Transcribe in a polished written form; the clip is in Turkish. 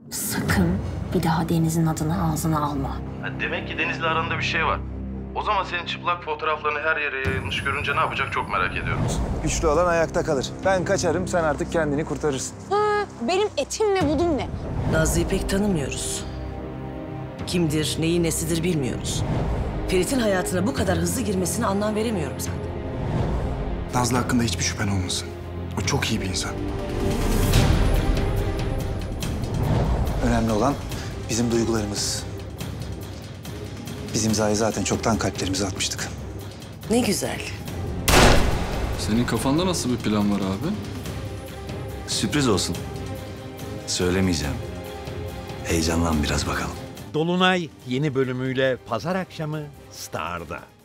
Sakın bir daha Deniz'in adını ağzına alma. Ha, demek ki Deniz'le aranda bir şey var. O zaman senin çıplak fotoğraflarını her yere yayılmış görünce ne yapacak çok merak ediyorum. Güçlü olan ayakta kalır. Ben kaçarım, sen artık kendini kurtarırsın. Benim etimle budum ne? Nazlı'yı pek tanımıyoruz. Kimdir, neyi nesidir bilmiyoruz. Ferit'in hayatına bu kadar hızlı girmesine anlam veremiyorum zaten. Nazlı hakkında hiçbir şüphen olmasın. O çok iyi bir insan. Önemli olan bizim duygularımız. Biz imzayı zaten çoktan kalplerimize atmıştık. Ne güzel. Senin kafanda nasıl bir plan var abi? Sürpriz olsun. Söylemeyeceğim. Heyecanlan biraz bakalım. Dolunay yeni bölümüyle pazar akşamı Star'da.